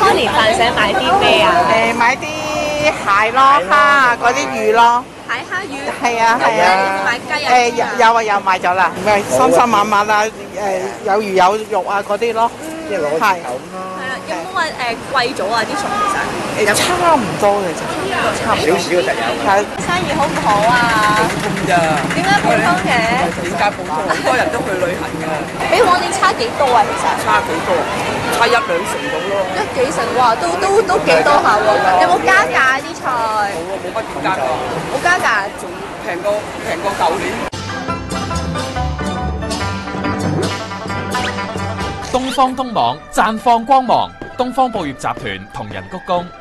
過年飯想買啲咩啊？ 買啲蟹咯、蝦嗰啲魚咯。 蟹蝦魚。 係啊係啊。 買雞啊？ 有買咗啦，咪新新晚晚啊，有魚有肉啊嗰啲咯。 即係攞個頭咯。 係啦，有冇話貴咗啊啲餸其實？ 差唔多嘅啫，差唔多。 少少嘅實有。 係生意好唔好啊？ 普通咋？ 點解普通嘅？ 點解普通？好多人都去旅行㗎， 比往年差幾多啊？其實差幾多？差1-2成到咯。 幾成哇，都幾多下喎？有冇加價啲菜？ 冇乜點加價， 冇加價， 仲平過舊年。 東方東網綻放光芒，東方報業集團同仁鞠躬。